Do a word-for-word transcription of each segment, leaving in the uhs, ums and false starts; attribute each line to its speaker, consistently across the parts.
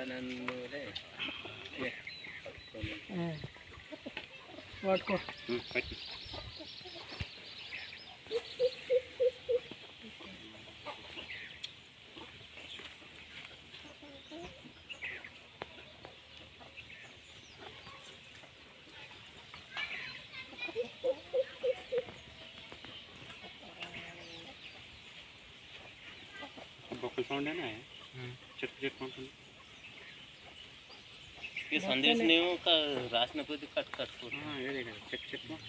Speaker 1: వాడుకో
Speaker 2: buckle sound है ना चट चट कौन ये संदेश नहीं हो का राशन को कट कट को हां ये देखो चट चट को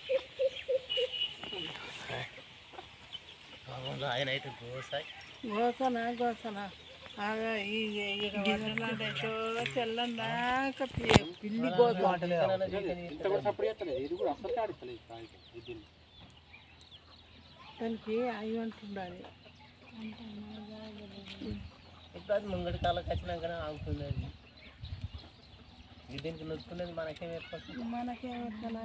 Speaker 2: हां आए नहीं तो गोसा
Speaker 1: गोसना गोसना आगा ఈ గిన్నెలాంటో తెల్లందా కప్పి పిల్లి గోస మాటలేదు
Speaker 2: ఇంత కూడా సపోర్ట్ చేస్తలేదు ఇది కూడా అసలు ఆడుతలేదు ఇది
Speaker 1: దానికి అయి అంటుండాలి
Speaker 3: ఇప్పుడు ముంగడి కాలకు వచ్చినాకనే ఆగుతుంది అది దీనికి నొచ్చుకునేది మనకేం ఏర్పడుతుంది
Speaker 1: మనకేం ఎట్లా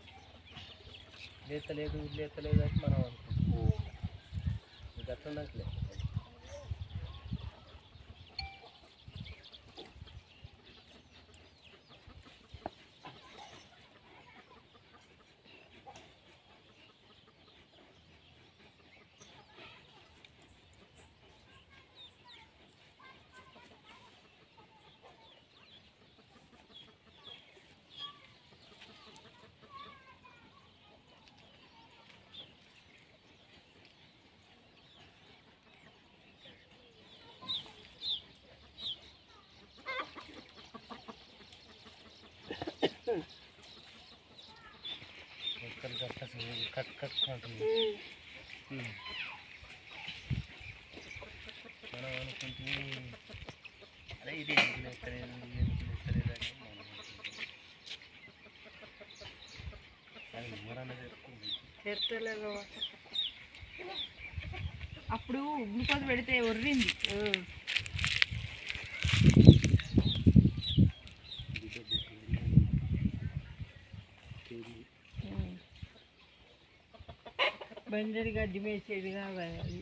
Speaker 3: లేతలేదు లేతలేదు అని మనం అనుకుంటాం గట్లున్నట్లే కట్ కట్ ఉంటుంది మనం అనుకుంటే అదే ఇది ఎందుకు ఎక్కలేదు ఎందుకు ఎక్కలేదు అని మనం అది ఊరన్న చెప్తుంది
Speaker 1: చెప్తలేదు అప్పుడు గ్లూకోజ్ పెడితే ఒర్రింది బంజరి గడ్డి మేసేది కావాలి అది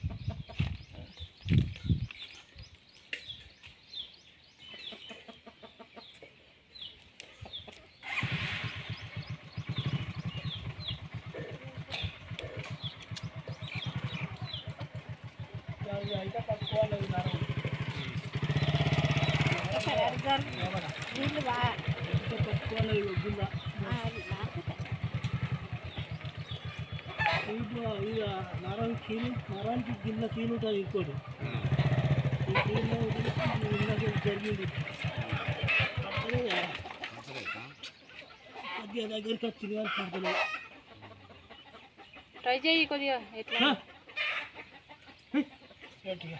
Speaker 1: అయితే పట్టుకోవాలి పట్టుకోవాలి గుల్ల ఇక నరం కీలు నరానికి గిన్నె కీలు ఉంటుంది ఇంకోటి ఈ కీళ్ళు జరిగింది కొద్దిగా దగ్గరికి వచ్చింది కానీ పడతలేదు
Speaker 4: ట్రై చేయి కొద్దిగా ఎట్లా
Speaker 1: గట్టిగా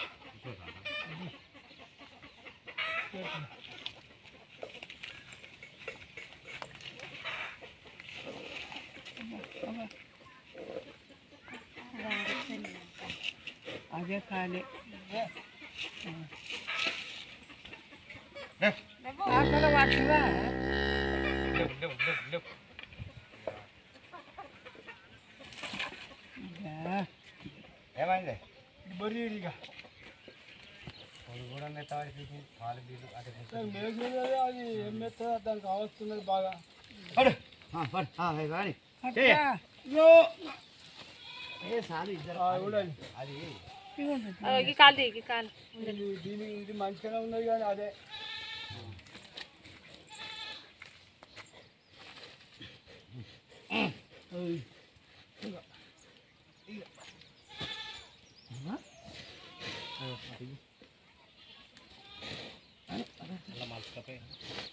Speaker 1: అదే ఖాళీ అక్కడ పట్టుగా
Speaker 3: ఏమైంది
Speaker 1: బొరిగా
Speaker 3: వాళ్ళు కూడా మెత్తవాడి పాలు బీలు అదే
Speaker 1: మేసేది అది ఏం మెత్తదో దానికి కావస్తున్నది బాగా
Speaker 3: ఏ సాలు ఇద్దరు
Speaker 4: అది కాలు దిగి కాలు
Speaker 1: దీని ఇది మంచిగానే ఉన్నది కానీ అదే
Speaker 3: అలా మార్చుకపోయి